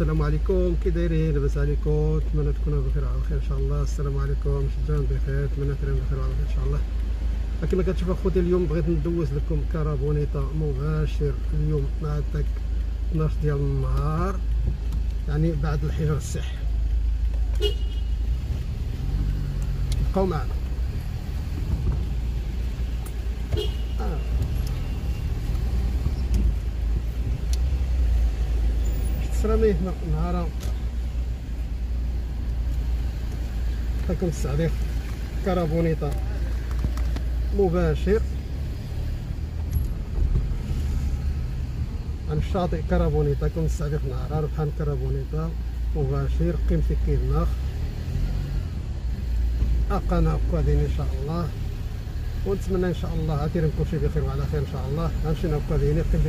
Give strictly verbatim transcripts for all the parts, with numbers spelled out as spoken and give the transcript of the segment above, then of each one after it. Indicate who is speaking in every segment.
Speaker 1: السلام عليكم، كي دايرين؟ لاباس عليكم؟ نتمنى تكونوا بخير وعلى خير ان شاء الله. السلام عليكم، شجعون بخير، نتمنى تكونوا بخير وعلى خير ان شاء الله. كما كتشوفوا اخوتي اليوم بغيت ندوز لكم كرابونيطه مباشر اليوم مع داك اثناش ديال النهار، يعني بعد الحجر الصحي. بقاو معنا. آه. تسراميه نهار لكم التعليق كرابونيطه مباشر عن الشاطئ كرابونيطه. كون التعليق نهار بحال كرابونيطه مباشر قيمتي كيناخ اقنا قادين ان شاء الله، ونتمنى ان شاء الله عاتيرين كلشي بخير وعلى خير ان شاء الله. غنمشي نبقى قادين قيمتي.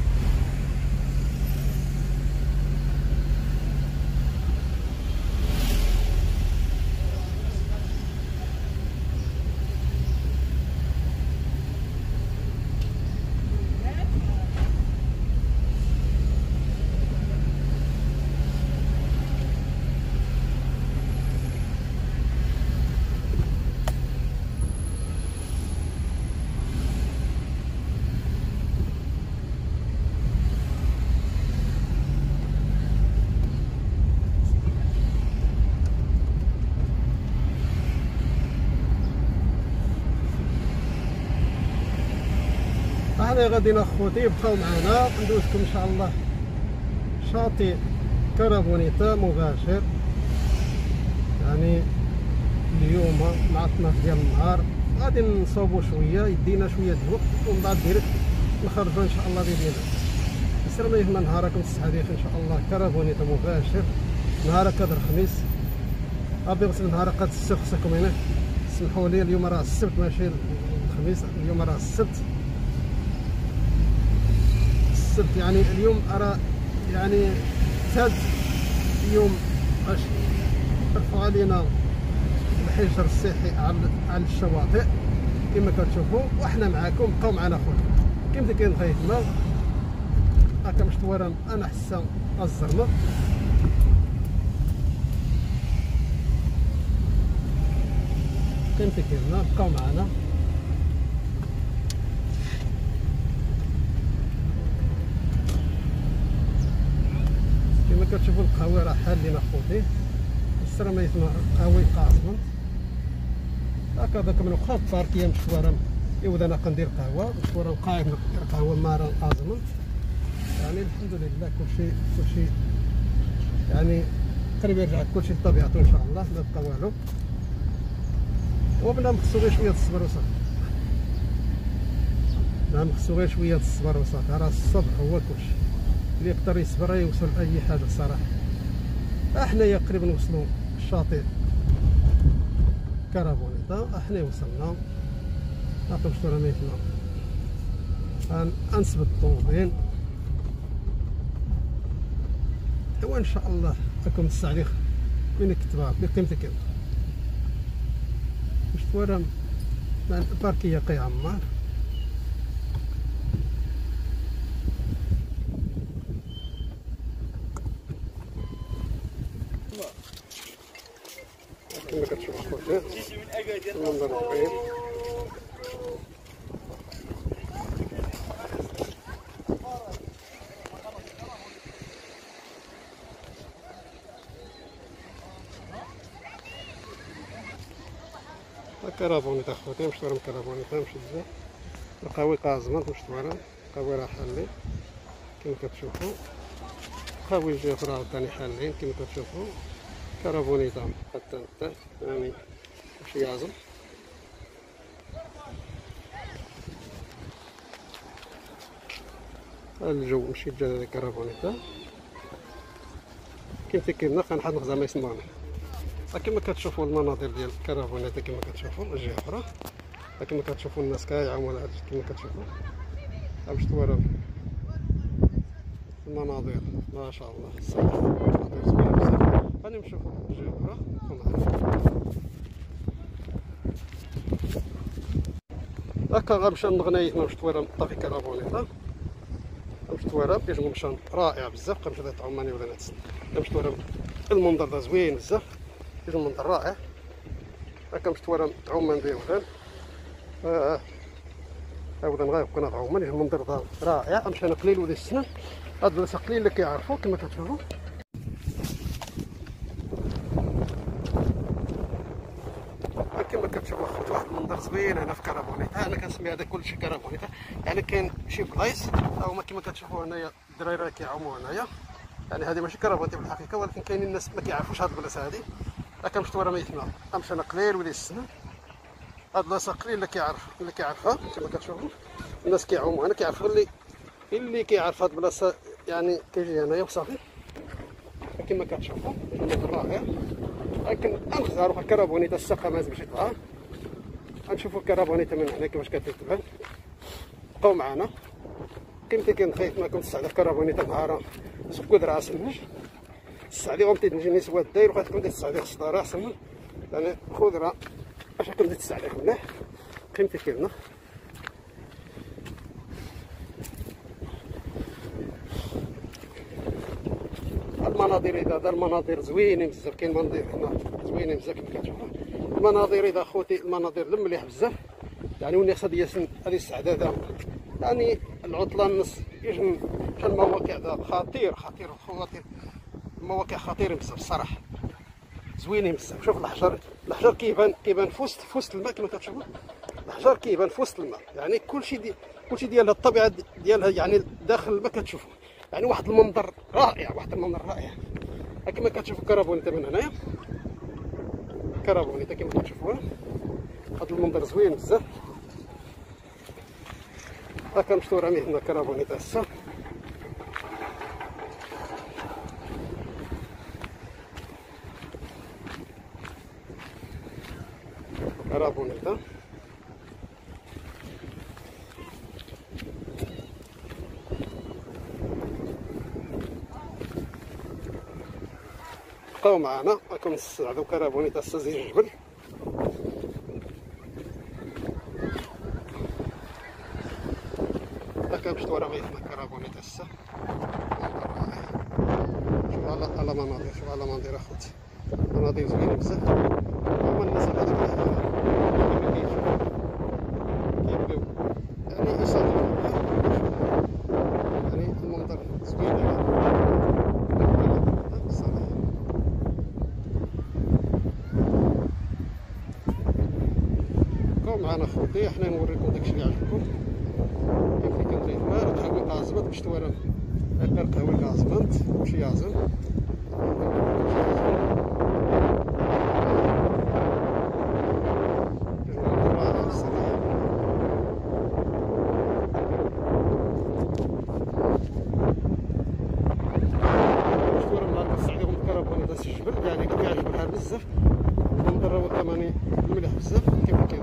Speaker 1: هذا غادينا اخوتي، بقاو معنا ندوزكم ان شاء الله شاطئ كرابونيطه مباشر، يعني اليوم مع اثناش ديال النهار. غادي نصوبوا شويه، يدينا شويه د الوقت ومن بعد ديريكت نخرجوا ان شاء الله باذن الله. السلام عليكم، نهاركم السعديخ ان شاء الله. كرابونيطه مباشر نهار كادر الخميس، ابي غسل نهار قد السبت. خصكم هنا سمحوا لي، اليوم راه السبت ماشي الخميس، اليوم راه السبت. السبت يعني اليوم أرى يعني ثالث يوم باش رفعوا علينا الحجر الصحي على الشواطئ كما كتشوفوا، وحنا معاكم. بقاو معنا خويا. كيما كاين خايفنا هكا مشطوره انا حسا الزرمه. كيما كاين، بقاو معنا. كما كتشوفوا القهوه راه حالين اخوتي. السرميتنا قهوي قاسمنت هكا داك من واخا الباركيه مشواره يود انا كندير قهوه مشواره قايم ندير قهوه مارا قازمنت. يعني الحمد لله كلشي كلشي يعني قريب يرجع كلشي لطبيعته ان شاء الله، ما بقى والو. وبنادم خصو غير شويه الصبر وصافي، بنادم خصو غير شويه الصبر وصافي. راه الصبر هو كلشي، اللي يقدر يصبر يوصل لاي حاجه صراحه. احنايا قريب نوصلوا الشاطئ كرابونيطه، احنا وصلنا. نعطيو شتو رميتنا غنسبت الطوموبيل. ايوا ان شاء الله راكم التعليق وين كتبها بقيمتك كام شتو راه الباركيه قي عمار. كما كتشوفوا خويا المنظر الكريم. كرابونيطه خوتي مشطوره من كرابونيطه مشدة القهوي قازمه مشطوره. القهوي راه حالين كما كتشوفوا، قهوي جهه اخرى عاوتاني حالين كما كتشوفوا. كرابونيطه حتى للتحت يعني ماشي يعزم. الجو ماشي جا كرابونيطه كيما كاين غنحط نخزر ما يسمعنا. كما كتشوفوا المناظر ديال كرابونيطه كما كتشوفوا الجهه اخرى. كما كتشوفوا الناس كيعاوموا على كما كتشوفوا باش توروا المناظر ما شاء الله. الصراحه غادي نشوفوا الجهه اخرى. هكا غنمشيو للغناية باش تورا طافي كرابونيطه. كنمشتو كيجيو مشان رائع بزاف. كنمشي هاد عماني ولا نتس كنمشتو المنظر دا زوين بزاف، كيجي المنظر رائع. كنمشتو عمان ديال ودان أولا غيبقى نضعو عمان. المنظر دا رائع. مشينا قليل ولي السنة، هاد البلاصة قليل اللي كيعرفو كما كتشوفو. كما كتشوفو اخوتي واحد المنظر زوين هنا في كرابونيطا. انا كنسمي هذا كلشي كرابونيطا، يعني كاين شي بلايص ها هما كما كتشوفو هنايا الدراري راه كيعوموا هنايا، يعني هذه ماشي كرابونيطا بالحقيقه، ولكن كاينين الناس ما كيعرفوش هاد البلاصه هادي. راه كنمشيو راه ميتنا مشينا قليل ولي السنة، هاد البلاصه قليل اللي كيعرف اللي كيعرفها. كما كتشوفو الناس كيعوموا هنا، كيعرفوا اللي اللي كيعرف هاد البلاصه يعني كيجي هنايا وصافي. كما كتشوفوا المنظر رائع. لكن غنختاروا كرابونيطا الساقه مازال مشيت لها. غنشوفوا كرابونيطا من هنا كيفاش كتبان. بقاو معنا. كنت كنخايف معكم الساعه في كرابونيطا نهار سكود راس النج الساعه اللي غنبتي نجي نسوى الداير وغتكون ديك الساعه ديال الصداره احسن، يعني خضره اش كنبدا الساعه عليك مليح. قيمتي كاينه المناظر. اذا هذا المناظر زوينين بزاف، كاين مناظر هنا زوينين بزاف كما كتشوفوا. المناظر اذا خوتي المناظر مليح بزاف، يعني والناس ديال هذه السعداده، يعني العطله النص يجي المواقع هذا خطير خطير خواطر، المواقع خطيرين بزاف الصراحه، زوينين بزاف. شوف الحجر، الحجر كيبان كيبان في وسط في وسط الماء كما كتشوفوا. الحجر كيبان في وسط الماء، يعني كلشي دي كلشي ديال الطبيعه ديالها يعني داخل الماء كتشوفوا، يعني واحد المنظر رائع، واحد المنظر رائع. كما كتشوفوا كرابونيطا من هنايا، كرابونيطا كما كتشوفوها. هذا المنظر زوين بزاف. ها كنمشيو راه هنا كرابونيطا هسه. كرابونيطا بقاو معنا. راكم نستعدو كرابونيطا هسه زي الجبل. كنمشيو راه غيثنا كرابونيطا هسه. شوف على على مناظر، شوف على مناظر اخوتي، مناظر زوينه بزاف. هما الناس هذوك كيما كيشوفوا كيبداو يعني يصادفوا، يعني المنظر زوين صراحه. بقاو معنا خوتي، حنا نوريكم داكشي اللي عجبكم. كيف كندير مال قهوه كازمنت، مشيتو انا غير قهوه كازمنت ماشي يازن. الجبل يعني كيعجبو الحال بزاف، المنظر هو كمان مليح بزاف كيف كيف.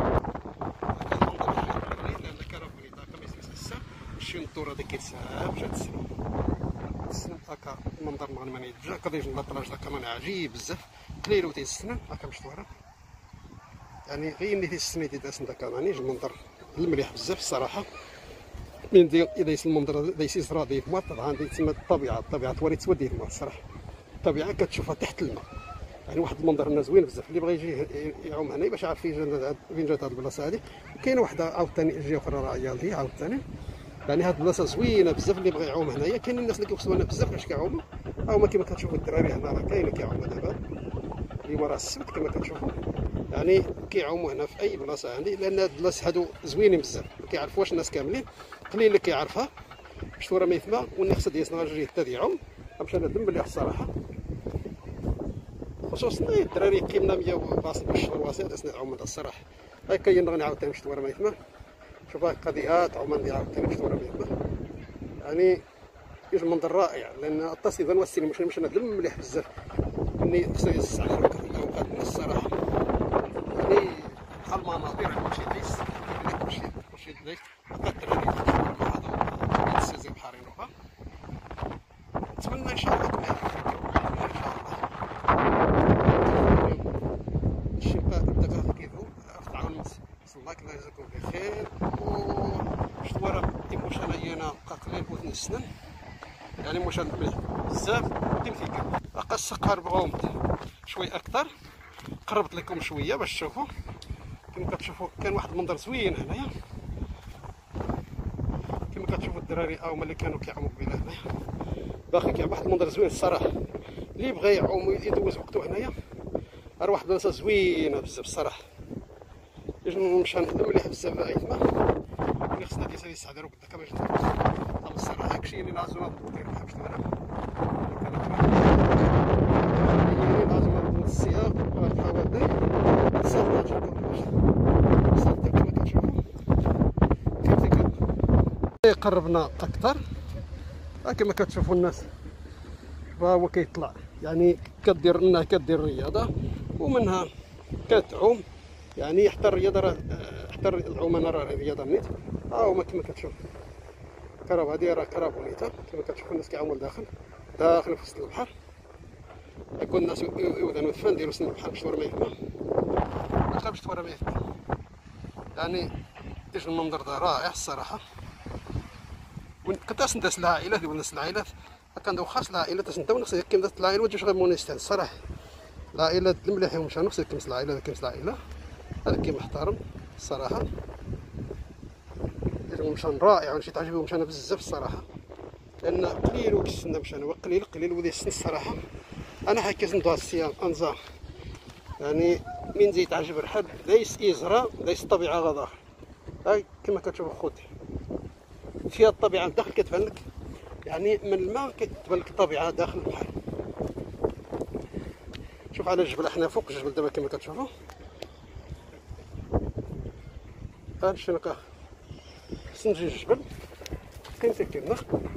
Speaker 1: شي الدور هذا كيتساب جات السنة السنة هكا المنظر مغنماني يتجا كدا يجي البطراج دا كمان عجيب بزاف قليل و تيستنى هكا مشيتو ورا، يعني غير ملي تيستنى تيداس دا كمان يجي المنظر المليح بزاف الصراحة. من ديال إذا يسمى المنظر إذا يسيس راه في الماء طبعا تسمى الطبيعة، الطبيعة توري تسودي في الماء الصراحة، الطبيعة كتشوفها تحت الماء، يعني واحد المنظر هنا زوين بزاف. اللي بغى يجي يعوم هنا باش عارف فين جات هاد البلاصة هادي. كاينة وحدة عاوتاني جهة أخرى راه هي هادي عاوتاني، يعني هاد البلاصه زوينه بزاف. اللي بغى يعوم هنايا كاين الناس اللي كيوصلوا هنا بزاف باش كيعوموا، ها هما كما كتشوفوا الدراري هنا راه كاين كيعوموا دابا. اليوم راه السبت كما كتشوفوا، يعني كيعوموا هنا في اي بلاصه عندي، لان هاد البلاصه هادو زوينين بزاف ما كيعرفوهاش الناس كاملين، قليل اللي كيعرفها. شفتوا راه ميثما والناس ديالنا غير حتى يعوم غنمشي انا دم مليح الصراحه، خصوصا الدراري قيمنا مية وباصل باش الوسيط اسنا عوم الصراحه. هاي كاين غني عاوتاني شفتوا راه ميثما، شوف هاك قضيات عمان ديال عاوتاني مشيتو راه ميثما، يعني يجي المنظر رائع. لان التصوير والسينما مش مشينا دم مليح بزاف مني خصني الساعه الاوقات الصراحه، يعني بحال المناظر كلشي دايس كلشي كلشي دايس هكا الدراري هذا السيزي بحارين وها. نتمنى ان شاء الله تكون ان شاء الله الشقاء الدقائق كيفو تعاون الله يجزاكم بخير. و شتو راه تيموش انايا معنا قليل بوثن السنن، يعني مش الملح بزاف ديم فيك قص قربهم شوي اكثر. قربت لكم شويه باش تشوفوا. كما كتشوفوا كان واحد المنظر زوين هنايا، كما كتشوفوا الدراري او هما اللي كانوا كيعوموا قبيله هنايا باقي كاع واحد المنظر زوين الصراحه. اللي بغى يعوم يدوز وقته هنايا راه واحد البلاصه زوينه بزاف الصراحه. نمشي مليح بزاف ايتما اللي خصنا ديال هذه الساعه دارو كدا باش ندوز الصراحه. هادشي اللي لازم ندير باش نعرف اللي لازم ندوز السياق والحوادث صافي صافي كما كتشوفوا كيف قربنا اكثر. كما كتشوفوا الناس هو كيطلع، يعني كدير منها كدير الرياضه ومنها كتعوم، يعني حتى الرياضه راه حتى العوم انا راه رياضه نيت. ها هما كما كتشوف كراب، هادي راه كراب ونيته كما كتشوفوا الناس كيعوموا لداخل داخل في وسط البحر. هاكو الناس يوذنوا الفن ديالو وسط البحر باش تورا ما يفهم ما تخافش تورا ما يفهم. يعني ديش المنظر ده رائع الصراحه. كنت ندس العائلات ديال الناس العائلات كندو خاص العائلات تسنتو نقص كيما دات العائله واش غير مونيستان الصراحه. العائلات المليح ومشى نقص كيمس العائله كيمس العائله هذا كي محترم الصراحه. مشان رائع ونشي تعجبهم مشان بزاف الصراحه، لان قليل وكسنا مشان قليل قليل ودي السن الصراحه. انا حكيت ندوز الصيام انزا يعني من زيت عجب الحد ليس يزرى ليس الطبيعه غدا. هاي كما كتشوفوا خوتي فيها الطبيعه داخل كتبان لك، يعني من الماء كتبان لك الطبيعه داخل البحر. شوف على الجبل، احنا فوق الجبل دابا كما كتشوفوا. هاد الشنقه سنجي الجبل كاين تكلنا.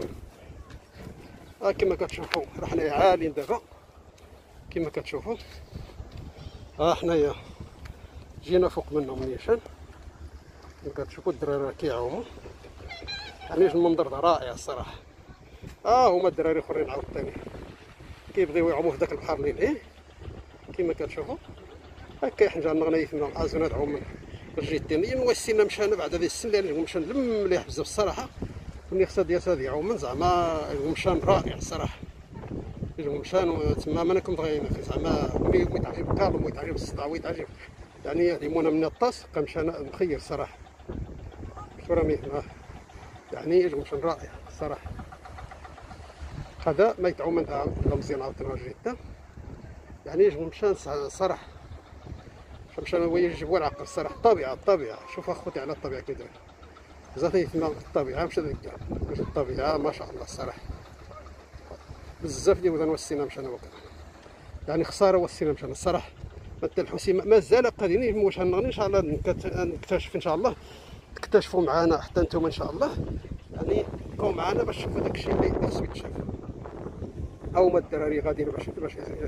Speaker 1: ها كما كتشوفوا راه حنايا عاليين دابا كما كتشوفوا. ها حنايا جينا فوق منهم نيشان كما كتشوفوا الدراري راه كيعوموا. يعني المنظر ده رائع الصراحه. ها هما الدراري اخرين عاوتاني كيبغيو يعوموا في داك البحر اللي ليه كما كتشوفوا. هكا حنا جانا غنيثنا عازونا نعوم من الجيتين وسينا مشانا بعد هذه السن لان مشان لم مليح بزاف الصراحه. والنيخسه ديال هذه يعوم زعما مشان رائع الصراحه. مشان تما مانكم بغينا زعما ويتعجب كالم ويتعجب الصداع ويتعجب، يعني يهدمونا من الطاس كمشانا مخير الصراحه. شو راه يعني مشان رائع الصراحه. هذا ما يتعوم منها مزيان عاوتاني جدا، يعني يجبو مشان صراحه مشان هو يجيبوا العقل الصراحه. الطبيعه الطبيعه شوف اخوتي على الطبيعه كي دايره زاد يتما الطبيعه مشى ديك واش الطبيعه ما شاء الله الصراحه. بزاف ديال ودان وسينا مشانا وكذا، يعني خساره وسينا مشانا الصراحه. حتى الحسي مازال قادرين واش غنغني ان شاء الله نكتشف ان شااء الله تكتشفوا معنا حتى نتوما ان شاء الله، يعني تكونوا معنا باش تشوفوا داك الشيء اللي خصو يتشاف. او ما الدراري غاديين باش باش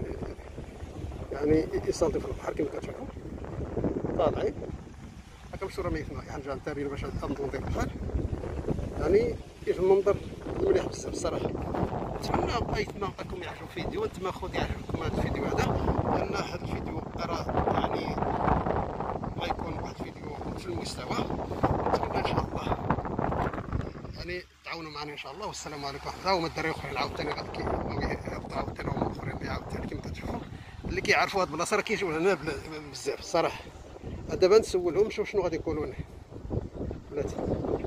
Speaker 1: يعني يصلوا في البحر كما كتشوفوا طالعين هكا باش راه ما يفهم يعني جا تاريخ باش نضمن ديك البحر. يعني كيف المنظر مليح بزاف الصراحه. نتمنى بغيتنا راكم يعجبكم الفيديو، نتمنى خوتي يعجبكم هذا الفيديو هذا، لان هذا الفيديو راه يعني غيكون واحد الفيديو في المستوى. نتمنى ان شاء الله يعني تعاونوا معنا ان شاء الله. والسلام عليكم ورحمه الله. هما الدراري الاخرين عاوتاني كيبقاو عاوتاني هما الاخرين عاوتاني كما كتشوفوا اللي كيعرفوا هاد البلاصه راه كيجيو هنا بزاف الصراحه. دابا نسولهم شوف شنو غادي يقولوا لنا بلاتي.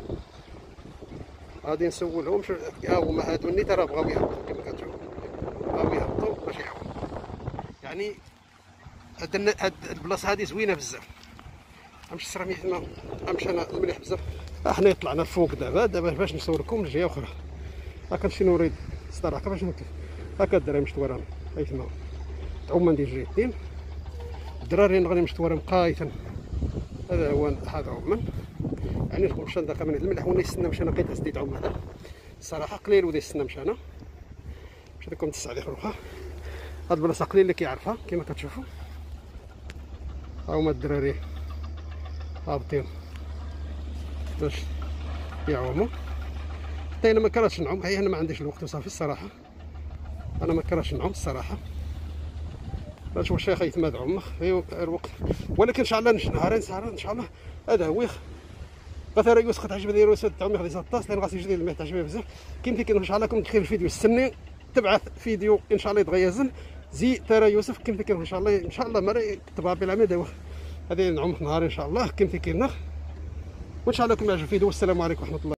Speaker 1: غادي نسولهم شوف ها هما هادو النيت راه بغاو يهبطوا كما كتشوفوا بغاو يهبطوا باش يعوموا. يعني هاد هاد البلاصه هادي زوينه بزاف. غنمشي سرا ميتنا غنمشي انا مليح بزاف. حنا طلعنا الفوق دابا دابا باش نصوركم الجهه اخرى. ها كنمشي نوريد الصراحه باش نوقف هكا الدراري مشتوره هايتما تعوما ديال الجهتين. الدراري غادي مشتوره مقايتا. هذا هو هذا هو من يعني نكون مشى داك من الملح ولا يستنى مشانا لقيت سديت عوم هذا الصراحه قليل ودي يستنى مشانا باش لكم تسع عليه روحها. هاد البلاصه قليل اللي كيعرفها كما كتشوفوا. ها هما الدراري هابطين باش يعوموا. حتى انا ما كرهتش نعوم، هي انا ما عنديش الوقت وصافي الصراحه. انا ما كرهتش نعوم الصراحه باش واش شيخ يتماد عمخ في الوقت. ولكن ان شاء الله نهارين سهران ان شاء الله هذا هو غثر يوسف تعجب ديالو سد تعمي غادي سطاس لان غاسي جديد الماء تعجبني بزاف. كيما كاين ان شاء الله كون خير الفيديو استني تبعث فيديو ان شاء الله يتغيزن زي ترى يوسف كيما كاين ان شاء الله ان شاء الله مري تبع بالعمل هذه نعوم نهار ان شاء الله كيما كاين وان شاء الله يكون يعجب الفيديو. والسلام عليكم ورحمه الله.